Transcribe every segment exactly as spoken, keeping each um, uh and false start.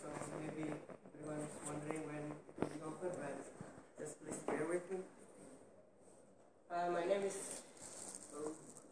so maybe everyone is wondering when it will be over, but just please bear with me. Uh, my name is. Oh,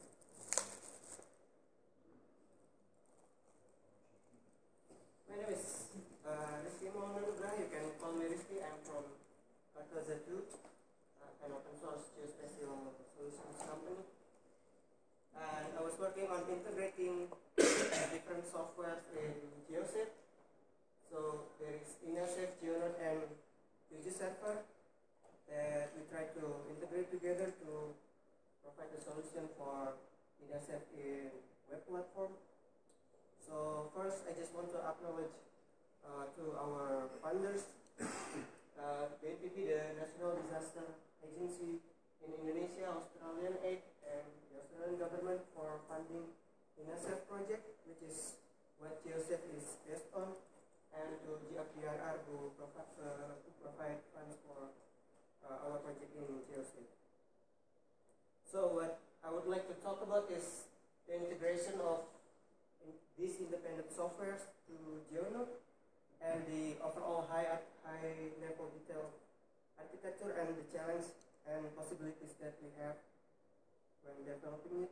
my name is uh, Rizky Maulana. You can call me Rizky. I'm from Kartaza two, uh, an open source geospatial solutions company. And I was working on integrating different softwares in GeoSafe. So there is InnoSafe, GeoNode, and QGIS-Server that we try to integrate together to provide a solution for InnoSafe in web platform. So first, I just want to acknowledge uh, to our funders, uh, the N P P, the National Disaster Agency in Indonesia, Australian Aid, and the Australian government for funding InnoSafe project, which is what GeoSafe is based on, and to G F D R R who provide, uh, to provide funds for uh, our project in GeoSafe. So what I would like to talk about is the integration of in these independent softwares to GeoNode and the overall high high level detail architecture and the challenge and possibilities that we have when developing it.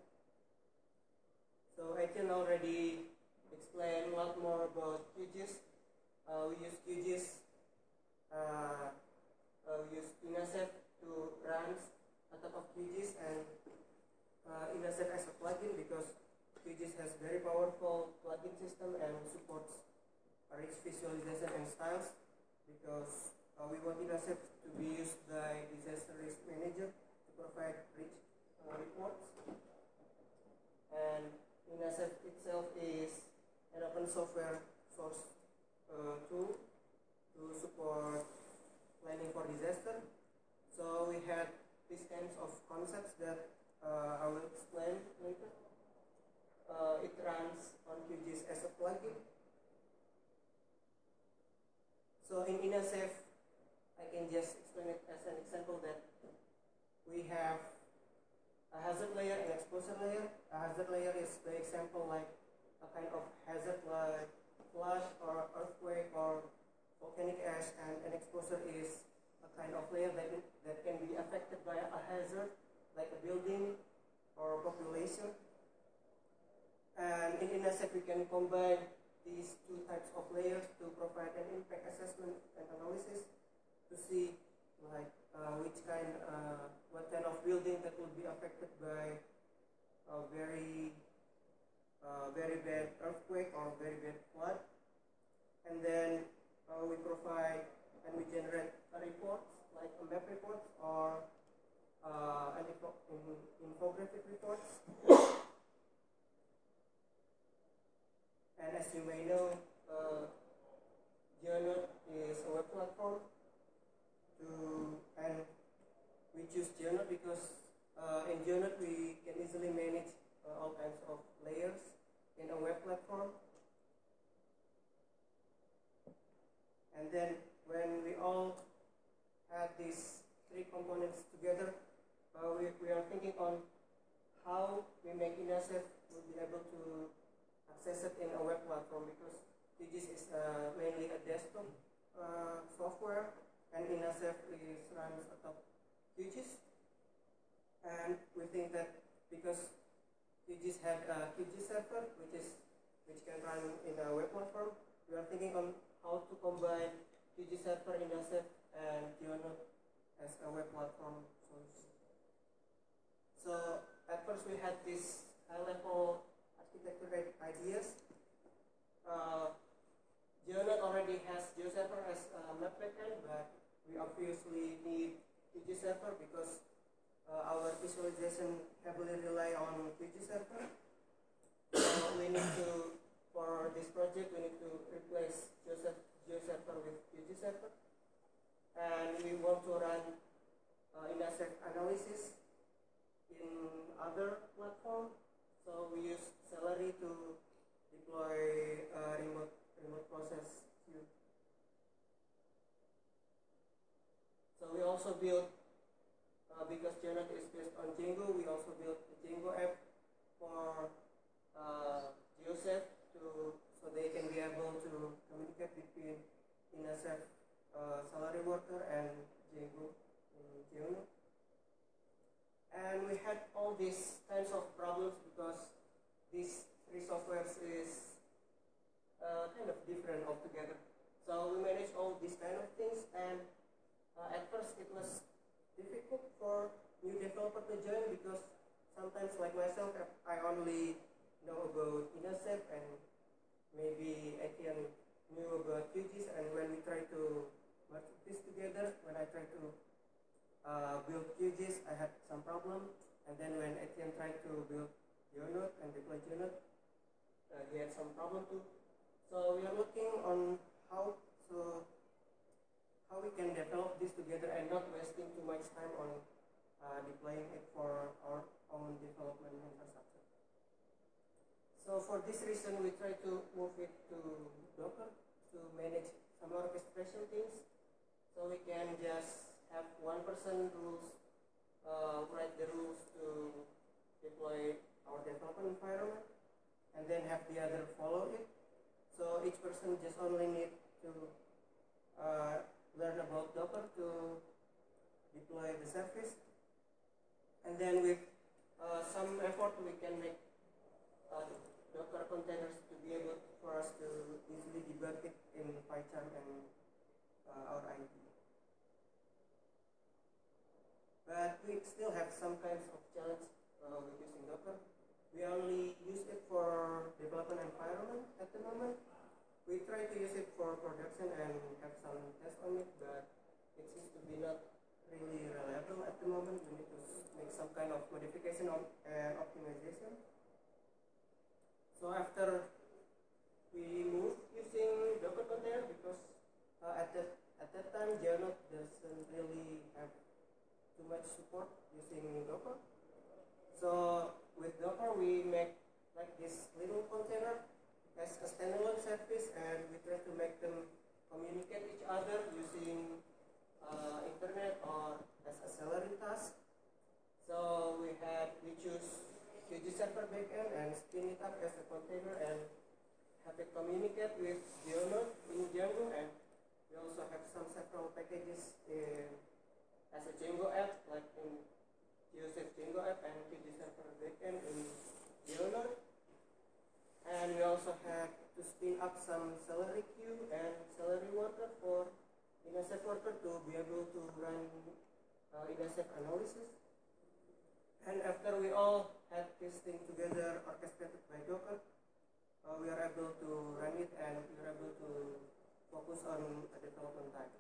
So I can already explain a lot more about QGIS. Uh, we use QGIS, uh, uh, we use InnoSafe to run on top of QGIS, and uh, InnoSafe as a plugin because QGIS has very powerful plugin system and supports rich visualization and styles, because uh, we want InnoSafe to be used by disaster risk manager to provide rich uh, reports. And InnoSafe itself is an open software source uh, tool to support planning for disaster. So we had these kinds of concepts that uh, I will explain later. Uh, it runs on QGIS as a plugin. So in InnoSafe, I can just explain it as an example that we have a hazard layer and exposure layer. A hazard layer is, the example, like a kind of hazard like flash or earthquake or volcanic ash, and an exposure is a kind of layer that, it, that can be affected by a hazard like a building or population. And in InnoSafe, we can combine these two types of layers to provide an impact assessment and analysis to see like uh, which kind, uh, what kind of building that will be affected by a very, uh, very bad earthquake or very bad flood. And then uh, we provide and we generate a report, like a map report or uh, an info infographic reports. And as you may know, uh, GeoNode is a web platform, to, and we choose GeoNode because uh, in GeoNode we can easily manage uh, all kinds of layers in a web platform. And then when we all have these three components together, uh, we, we are thinking on how we make InnoSafe will be able to access it in a web platform, because QGIS is uh, mainly a desktop uh, software, and InnoSafe is runs atop QGIS. And we think that because QGIS had a QGIS-Server, which is which can run in a web platform, we are thinking on how to combine QGIS-Server, InnoSafe, and GeoNode as a web platform solution. So at first we had this high-level architecture ideas. Uh, GeoNode already has GeoServer as a map backend, but we obviously need QGIS-Server because uh, our visualization heavily rely on QGIS-Server. So we need to, for this project, we need to replace GeoServer with QGIS-Server, and we want to run uh, InnoSafe analysis in other platforms. So we use Celery to deploy uh, remote remote process queue. So we also built, uh, because GeoNode is based on Django, we also built a Django app for uh, GeoSafe to so they can be able to communicate between Inasef uh, salary worker and Django in Django. And we had all these kinds of problems because these three softwares is uh, kind of different altogether. So we managed all these kind of things, and uh, at first it was difficult for new developer to join because sometimes, like myself, I only know about Inasef and maybe Etienne knew about Q G I S, and when we try to merge this together, when I try to uh, build Q G I S, I had some problem, and then when Etienne tried to build Unit and deploy Unit, uh, he had some problem too. So we are looking on how to how we can develop this together and not wasting too much time on uh, deploying it for our own development infrastructure. So for this reason, we try to move it to Docker to manage some orchestration things. So we can just have one person rules, uh, write the rules to deploy our development environment, and then have the other follow it. So each person just only need to uh, learn about Docker to deploy the service, and then with uh, some effort we can make uh, Docker containers to be able for us to easily debug it in PyCharm and uh, our I D E. But we still have some kinds of challenge uh, with using Docker. We only use it for development environment at the moment. We try to use it for production and have some tests on it, but it seems to be not really reliable at the moment. We need to make some kind of modification and optimization. So after we move using Docker container, because uh, at that at that time Janot doesn't really have too much support using Docker. So with Docker we make like this little container as a standalone service, and we try to make them communicate each other using uh, internet or as a salary task. So we had we choose Q G server backend and spin it up as a container and have it communicate with Django in Django, and we also have some several packages in, as a Django app, like in Joseph Django app and Q G server backend in Django. And we also had to spin up some salary queue and salary worker for Inasef worker to be able to run uh, Inasef analysis. And after we all had this thing together orchestrated by Docker, uh, we are able to run it and we are able to focus on a development time.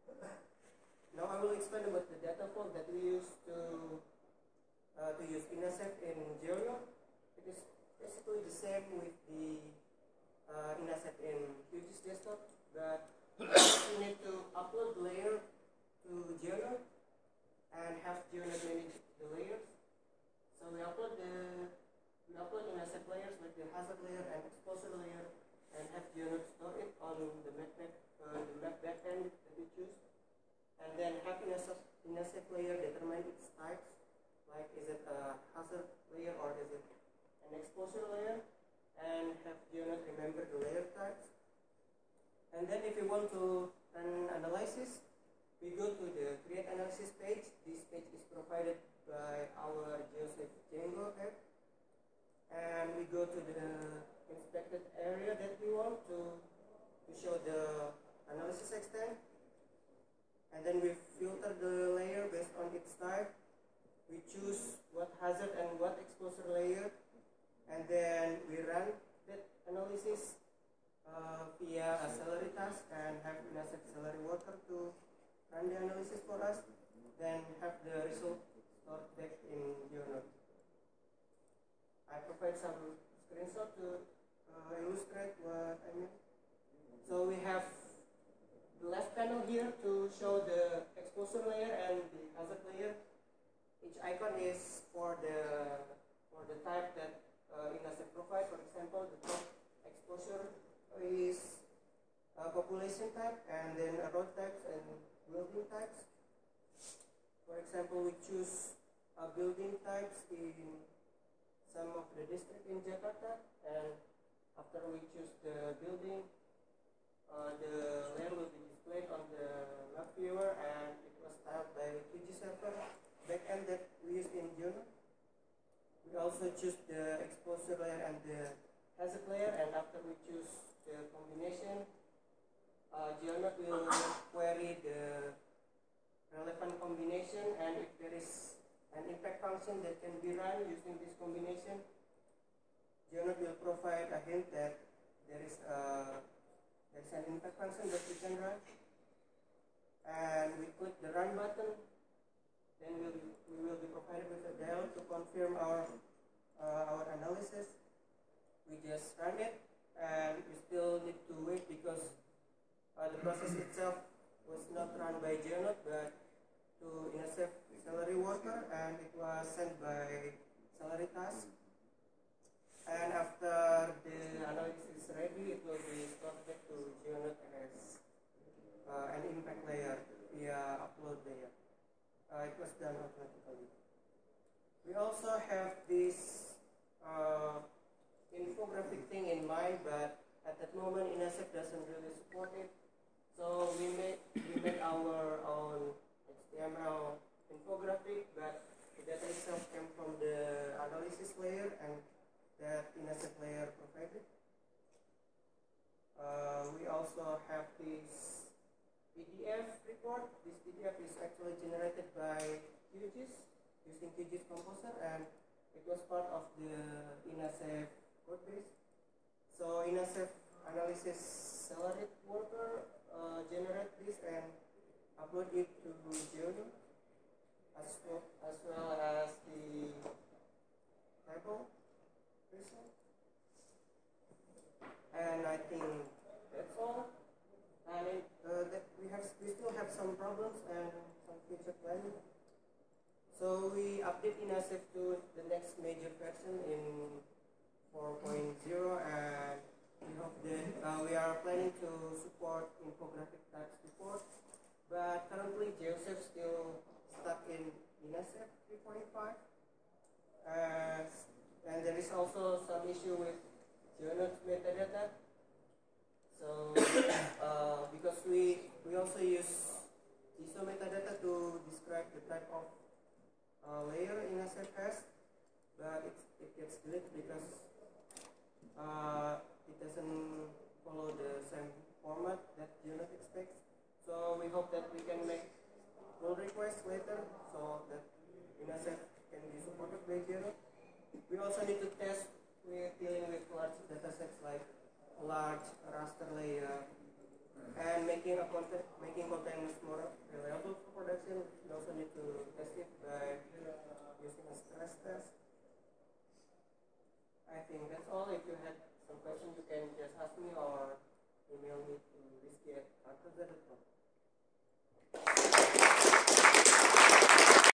Now I will explain about the data flow that we use to uh, to use Inasef in Django. It is basically the same with the uh, Inasef in Q G I S desktop, but you need to upload the layer to Django and have Django manage the layers. So we upload the we upload Inasef layers like the hazard layer and exposure layer, and have Django store it on the map uh, the map backend that we choose, and then have Inasef Inasef layer determine its types, like is it a hazard layer or is it an exposure layer, and have Django remember the layer types. And then if you want to run analysis, we go to the create analysis page. This page is provided by our Joseph Django app, and we go to the inspected area that we want to, to show the analysis extent, and then we filter the layer based on its type. We choose what hazard and what exposure layer, and then we run that analysis uh, via a salary task and have Inasef salary worker to run the analysis for us, then have the result stored back in Django. I provide some screenshot to uh, illustrate what I mean. So we have the left panel here to show the exposure layer and the hazard layer. Each icon is for the for the type that uh, Inasef provide. For example, the top exposure is uh, population type, and then road types and building types. For example, we choose uh, building types in some of the district in Jakarta, and after we choose the building, uh, the layer will be played on the web viewer, and it was styled by Q G server backend that we used in Juno. We also choose the exposure layer and the hazard layer, and after we choose the combination, uh, Geonote will query the relevant combination, and if there is an impact function that can be run using this combination, Geonote will provide a hint that there is a there is an impact function that we can run, and we click the run button. Then we'll, we will be provided with a dialog to confirm our uh, our analysis. We just run it, and we still need to wait because uh, the process itself was not run by Geonote but to INASEF salary worker, and it was sent by salary task. And after the analysis is ready, it will be stored back to Geonote as uh, an impact layer via upload layer. Uh, it was done automatically. We also have this uh, infographic thing in mind, but at that moment INASEF doesn't really support it. So we made we made our own H T M L infographic, but the data itself came from the analysis layer and that INASEF layer provided. Uh, we also have this P D F report. This P D F is actually generated by Q G I S using Q G I S Composer, and it was part of the INASEF code base. So INASEF analysis salaried worker uh, generate this and upload it to Geonote, as well as, well as the table result. And I think that's all. And uh, that we have we still have some problems and some future planning. So we update INASEF to the next major version in four point oh, and we hope that uh, we are planning to support infographic types report. But currently Geosef still stuck in INASEF three point five, uh, and there is also some issue with Geonote metadata. So, uh, because we we also use I S O metadata to describe the type of uh, layer INASEF has, but it it gets deleted because uh, it doesn't follow the same format that Geonote expects. So we hope that we can make pull requests later so that INASEF can be supported by Geonote. We also need to test with dealing with large datasets like large raster layer, and making a content making content more reliable for production. We also need to test it by using a stress test. I think that's all. If you had some questions, you can just ask me or email me to risky at arcoza dot com.